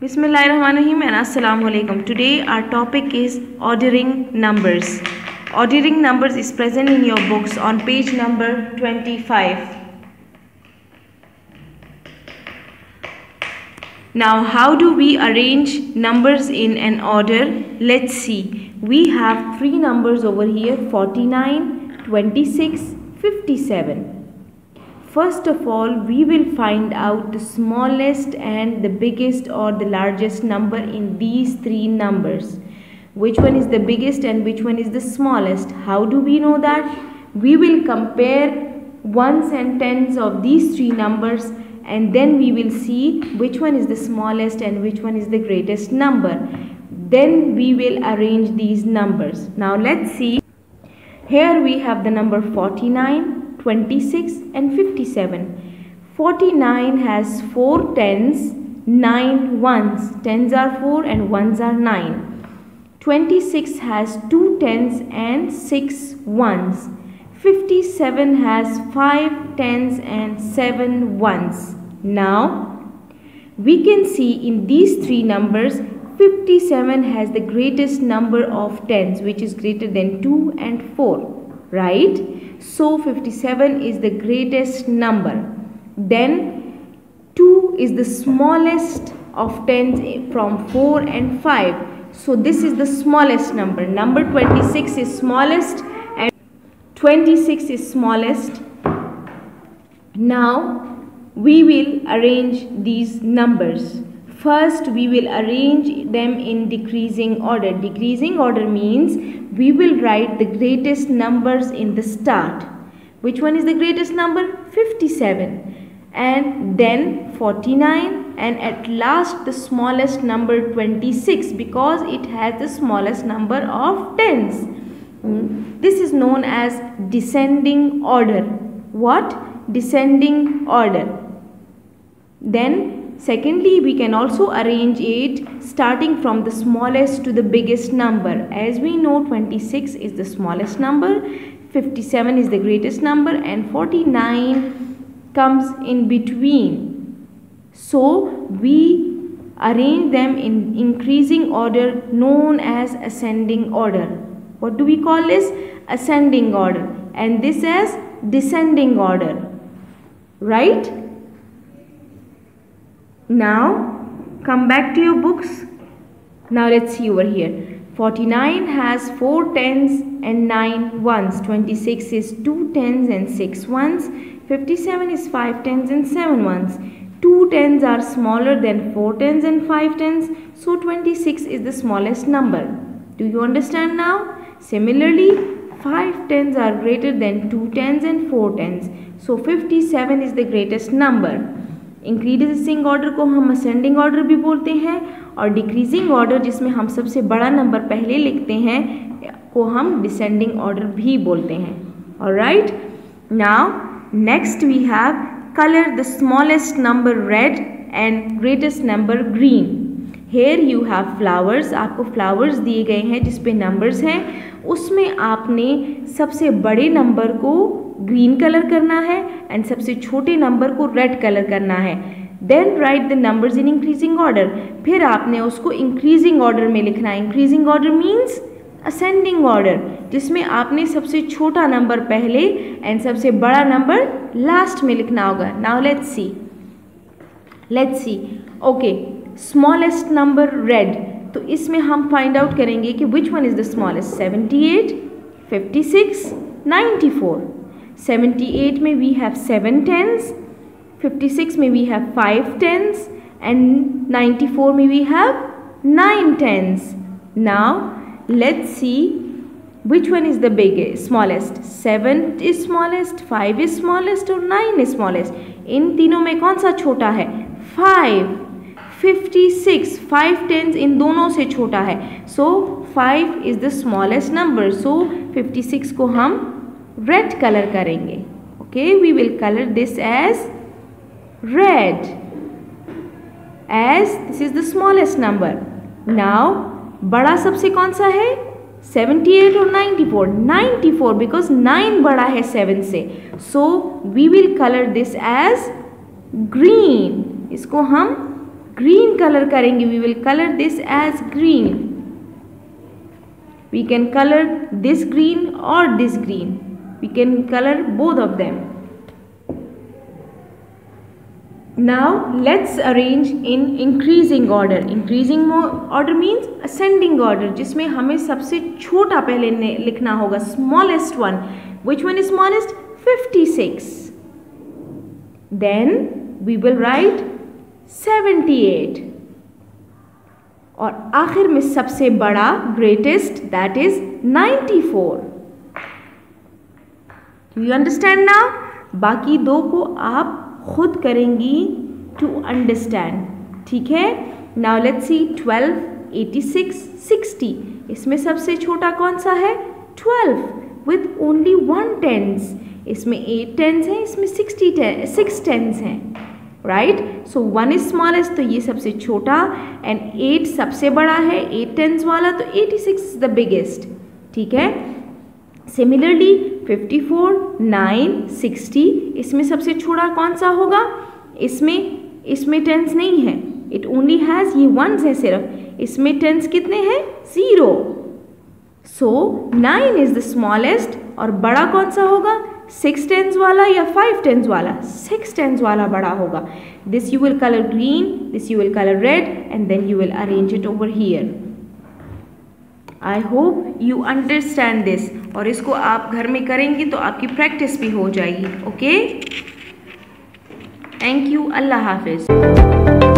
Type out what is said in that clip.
Bismillahirrahmanirrahim and Assalamu alaikum. Today our topic is ordering numbers. Ordering numbers is present in your books on page number 25. Now how do we arrange numbers in an order? Let's see. We have three numbers over here: 49, 26, 57. First of all, we will find out the smallest and the biggest or the largest number in these three numbers. Which one is the biggest and which one is the smallest? How do we know that? We will compare ones and tens of these three numbers and then we will see which one is the smallest and which one is the greatest number. Then we will arrange these numbers. Now let's see. Here we have the number 49, 26 and 57. 49 has 4 tens, 9 ones. Tens are 4 and ones are 9. 26 has 2 tens and 6 ones. 57 has 5 tens and 7 ones. Now we can see in these three numbers 57 has the greatest number of tens, which is greater than 2 and 4, right? So 57 is the greatest number. Then 2 is the smallest of tens from 4 and 5. So this is the smallest number. Number 26 is smallest and 26 is smallest. Now we will arrange these numbers. First, we will arrange them in decreasing order. Decreasing order means we will write the greatest numbers in the start. Which one is the greatest number? 57. And then 49 and at last the smallest number 26 because it has the smallest number of tens. This is known as descending order. What? Descending order. Then secondly, we can also arrange it starting from the smallest to the biggest number. As we know, 26 is the smallest number, 57 is the greatest number and 49 comes in between. So we arrange them in increasing order known as ascending order. What do we call this? Ascending order, and this as descending order, right? Now come back to your books. Now let's see over here. 49 has 4 tens and 9 ones. 26 is 2 tens and 6 ones. 57 is 5 tens and 7 ones. 2 tens are smaller than 4 tens and 5 tens. So 26 is the smallest number. Do you understand now? Similarly, 5 tens are greater than 2 tens and 4 tens. So 57 is the greatest number. Increasing order को हम ascending order भी बोलते हैं और decreasing order जिसमें हम सबसे बड़ा नंबर पहले लिखते हैं को हम डिसेंडिंग ऑर्डर भी बोलते हैं. Alright, now next we have colour the smallest number red and greatest number green. Here you have flowers. आपको फ्लावर्स दिए गए हैं जिस पे नंबर्स हैं. उसमें आपने सबसे बड़े नंबर को ग्रीन कलर करना है एंड सबसे छोटे नंबर को रेड कलर करना है. Then write the numbers in increasing order. फिर आपने उसको इंक्रीजिंग ऑर्डर में लिखना है. Increasing order means ascending order, जिसमें आपने सबसे छोटा नंबर पहले एंड सबसे बड़ा नंबर लास्ट में लिखना होगा. Now let's see. Okay, smallest number red. तो इसमें हम फाइंड आउट करेंगे कि which one is the smallest. 78, 56, 94. 78 में we have 7 tens, 56 में we have 5 tens and 94 में we have 9 tens. Now let's see which one is the biggest, smallest. 7 is smallest, 5 is smallest और 9 is smallest. इन तीनों में कौन सा छोटा है? 5. 56, 5 tens इन दोनों से छोटा है. So 5 is the smallest number. So 56 को हम रेड कलर करेंगे. Okay, we will colour this as red as this is the smallest number. Now बड़ा सबसे कौन सा है? 78 और 94. 94 बिकॉज 9 बड़ा है 7 से. So we will colour this as green. इसको हम ग्रीन कलर करेंगे, we will colour this as green. We can colour this green और this green. We can colour both of them. Now let's arrange in increasing order. Increasing order means ascending order, जिसमें हमें सबसे छोटा पहले लिखना होगा, smallest one. Which one is smallest? 56. Then we will write 78. और आखिर में सबसे बड़ा greatest, that is 94. Do you understand now? बाकी दो को आप खुद करेंगी टू अंडरस्टैंड. ठीक है. Now let's see 12, 86, 60. इसमें सबसे छोटा कौन सा है? 12 विथ ओनली 1 tens. इसमें 8 tens हैं, इसमें 6 tens हैं. राइट. सो 1 इज स्मॉलेस्ट, तो ये सबसे छोटा, एंड 8 सबसे बड़ा है, 8 tens वाला, तो 86 इज द बिगेस्ट. ठीक है. सिमिलरली 54, 9, 60. इसमें सबसे छोटा कौन सा होगा? इसमें टेंस नहीं है, इट ओनली हैज़ ये वंस है सिर्फ. इसमें टेंस कितने हैं? 0. So 9 is the smallest. और बड़ा कौन सा होगा? 6 tens वाला या 5 tens वाला? 6 tens वाला बड़ा होगा. This you will colour green, this you will colour red, and then you will arrange it over here. I hope you understand this. और इसको आप घर में करेंगी तो आपकी प्रैक्टिस भी हो जाएगी. Okay, thank you. अल्लाह हाफिज़.